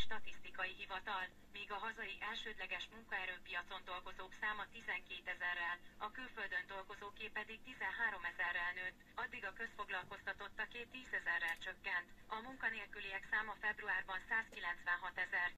Statisztikai Hivatal, míg a hazai elsődleges munkaerőpiacon dolgozók száma 12 000-rel, a külföldön dolgozóké pedig 13 000-rel nőtt, addig a közfoglalkoztatottaké 10 000-rel csökkent. A munkanélküliek száma februárban 196 000,